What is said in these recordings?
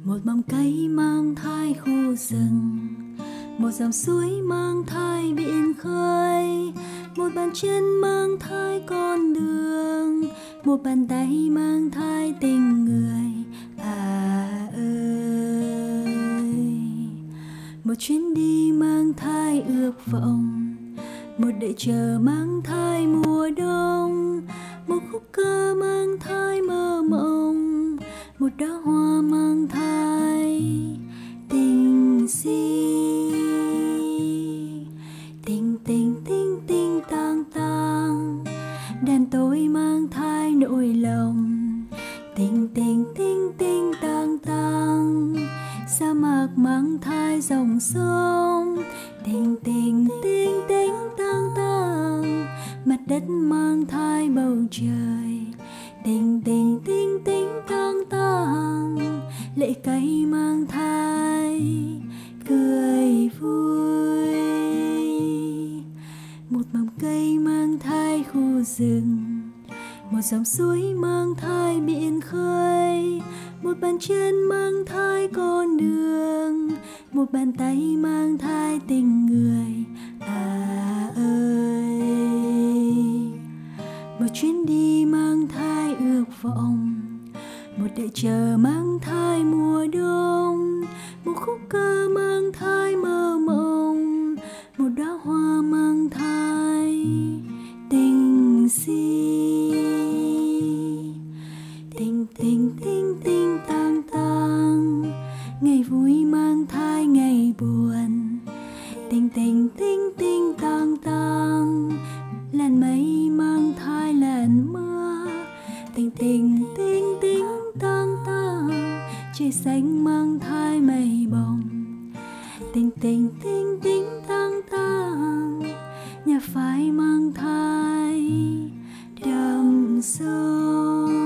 Một mầm cây mang thai khu rừng, một dòng suối mang thai biển khơi, một bàn chân mang thai con đường, một bàn tay mang thai tình người ơi. Một chuyến đi mang thai ước vọng, một đợi chờ mang thai mùa đông, một khúc ca mang thai mơ mộng, một đóa hoa mang thai tình si. Tình tình tình tình tang tang, đàn tôi mang thai nỗi lòng. Tình tình tình tình tang tang, sa mạc mang thai dòng sông. Tình tình tình tình tang tang, mặt đất mang thai bầu trời. Tình tình tình tình tang tang, lệ cây mang thai cười vui. Một mầm cây mang thai khu rừng, một dòng suối mang thai biển khơi, một bàn chân mang thai con đường, một bàn tay mang thai tình người ơi. Một chuyến đi mang thai ước vọng, một đợi chờ mang thai mùa đông, một khúc ca mang thai mơ mộng, một đóa hoa mang thai tình si. Tình tình tình tình tang tang, ngày vui mang thai ngày buồn. Tình tình tình tình tang tang, làn mây mang thai làn mưa. Tình tình tình tình tang tang, trời xanh mang thai mây bồng. Tình tình tình tình tang tang, nhà phái mang thai đầm sông.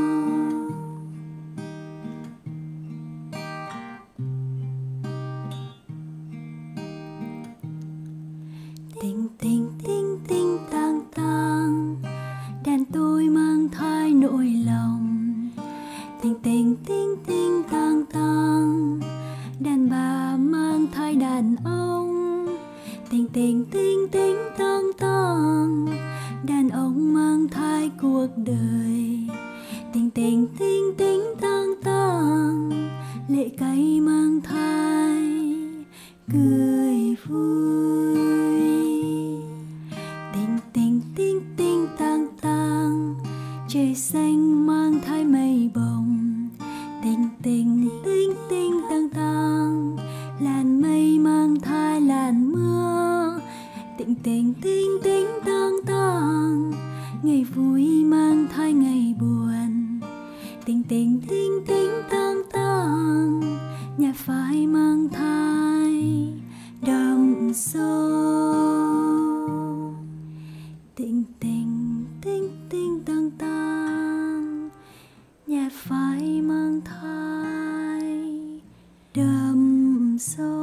Tình tình tình tình tang tang, đàn tôi mang thai nỗi lòng. Tình tình tình tình tang tang, đàn bà mang thai đàn ông. Tình tình tình tình tang tang, đàn ông mang thai cuộc đời. Tình tình tình tình tang tang, lệ cây mang thai cười vui. Tình tình tình tình tang tang, trời xanh mang thai mây bồng. Tình tình tình tình tang tang, làn mây mang thai làn mưa. Tình tình tình tình tang tang, ngày vui mang thai ngày buồn. Tình tình tình tình tang tang, nhà phái mang thai đầm sông. Tình tình tình tình tang tang, nhà phái mang thai đầm sông.